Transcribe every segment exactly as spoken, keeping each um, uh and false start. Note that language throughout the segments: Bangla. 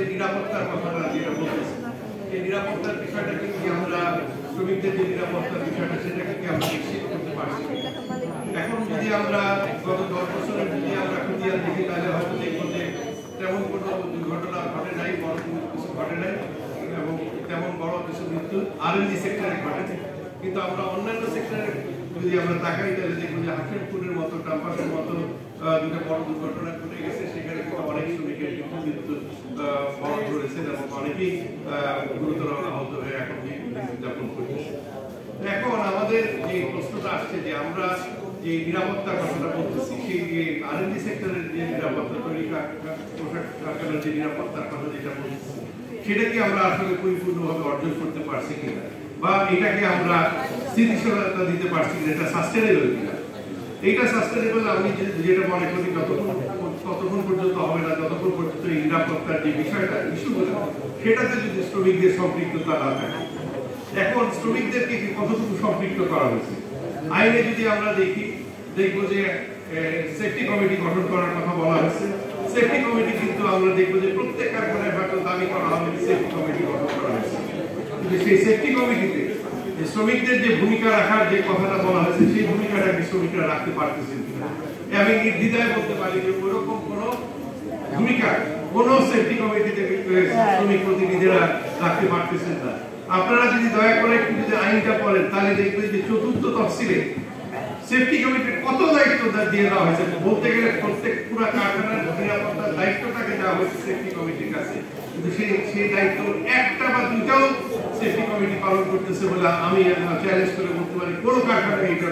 যে নিরাপত্তার কথাটা যেটা বলতেছি, এই নিরাপত্তার বিষয়টা কিন্তু আমরা শ্রমিকদের যে নিরাপত্তার বিষয়টা সেটাকে কি আমরা নিশ্চিত করতে পারছি। এখন যদি আমরা গত দশ বছরের যদি আমরা খতিয়ান দেখি তাহলে হয়তো দেখবো যে তেমন কোনো দুর্ঘটনা ঘটে নাই, বড় কিছু ঘটে নাই এবং তেমন বড় কিছু মৃত্যু আর এন জি সেক্টরে ঘটে। কিন্তু আমরা অন্যান্য সেক্টরে যদি আমরা তাকাই তাহলে দেখবো যে হাকিমপুরের মতো টাম্পাসের মতো দুটো বড় দুর্ঘটনা ঘটে গেছে, সেখানে কিন্তু অনেক শ্রমিকের কিন্তু মৃত্যু বড় ধরেছেন এবং অনেকেই গুরুতর আহত হয়ে এখন যাপন করতেছে। এখন আমাদের যে প্রশ্নটা আসছে যে আমরা যে নিরাপত্তার কথাটা বলতেছি, সেই যে আর এন জি সেক্টরের যে নিরাপত্তা তৈরি কারখানার যে নিরাপত্তার কথা যেটা বলতেছি, সেটা কি আমরা আসলে পরিপূর্ণভাবে অর্জন করতে পারছি কিনা, বা এটাকে আমরা স্থিতিশীলতা দিতে পারছি কিনা, এটা সাস্টেনেবল কিনা। এইটা সাস্টেনেবল আমি যেটা মনে করি ততক্ষণ ততক্ষণ পর্যন্ত হবে না যতক্ষণ পর্যন্ত এই নিরাপত্তার যে বিষয়টা ইস্যুগুলো সেটাতে যদি শ্রমিকদের সম্পৃক্ততা না থাকে। এখন শ্রমিকদেরকে কতটুকু সম্পৃক্ত করা হয়েছে আইনে যদি আমরা দেখি, দেখবো যে সেফটি কমিটি গঠন করার কথা বলা হয়েছে। সেফটি কমিটি কিন্তু আমরা দেখবো যে প্রত্যেক কারখানায় হয়তো দাবি করা হবে সেফটি কমিটি গঠন করা হয়েছে, কিন্তু সেই সেফটি কমিটিতে শ্রমিকদের যে ভূমিকা রাখার যে কথাটা বলা হয়েছে সেই ভূমিকাটা কি শ্রমিকরা রাখতে পারতেছেন কিনা। আমি নির্দ্বিধায় বলতে পারি যে ওইরকম কোনো ভূমিকা কোনো সেফটি কমিটিতে শ্রমিক প্রতিনিধিরা রাখতে পারতেছেন না। আপনারা যদি দয়া করে একটু যদি আইনটা পড়েন তাহলে দেখবেন যে চতুর্থ তফসিলে সেফটি কমিটির কত দায়িত্ব দিয়ে দেওয়া হয়েছে। বলতে গেলে প্রত্যেক পুরো কারখানার নিরাপত্তার দায়িত্বটাকে দেওয়া হয়েছে সেফটি কমিটির কাছে, কিন্তু সেই সেই দায়িত্ব একটা বা দুইটাও সেফটি কমিটি পালন করতেছে বলে আমি চ্যালেঞ্জ করে বলতে পারি কোনো কারখানায় এটা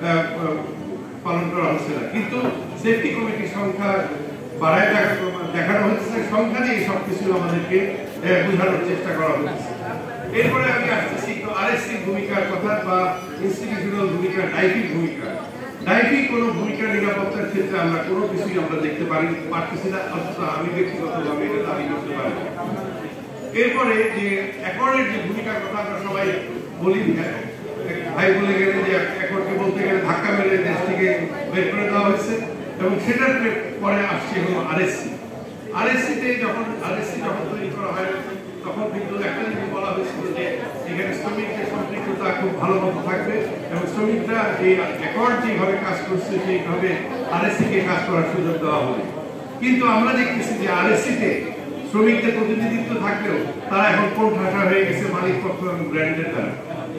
পালন করা হচ্ছে না। কিন্তু সেফটি কমিটির সংখ্যা বাড়ায় দেখানো হচ্ছে, সংখ্যা দিয়ে সবকিছু আমাদেরকে বোঝানোর চেষ্টা করা হচ্ছে। এরপরে আমি আসতেছি একটু আর এস সির ভূমিকার কথা বা ইনস্টিটিউশনাল ভূমিকা, ডাইফির ভূমিকা। ডাইফি কোনো ভূমিকা নিরাপত্তার ক্ষেত্রে আমরা কোনো কিছুই আমরা দেখতে পারি পারতেছি না, অথচ আমি ব্যক্তিগতভাবে এটা দাবি করতে পারি। এরপরে যে অ্যাকর্ডের যে ভূমিকার কথা আমরা সবাই বলি, ভাই বলে গেলে যে অ্যাকর্ডকে বলতে গেলে ধাক্কা মেরে দেশ থেকে বের করে দেওয়া হয়েছে এবং সেটার পরে আসছে হলো R S C. R S সিতে যখন আর এস সি যখন তৈরি করা হয় তখন কিন্তু একটা জিনিস বলা হয়েছিল যে এখানে শ্রমিকদের সম্পৃক্ততা খুব ভালো মতো থাকবে এবং শ্রমিকরা এই অ্যাকর্ড যেভাবে কাজ করছে সেইভাবে আর এস সি কে কাজ করার সুযোগ দেওয়া হবে। কিন্তু আমরা দেখতেছি যে আর এস সিতে শ্রমিকদের প্রতিনিধিত্ব থাকলেও তারা এখন কোণঠাসা হয়ে গেছে মালিক পক্ষ এবং ব্র্যান্ডের দ্বারা।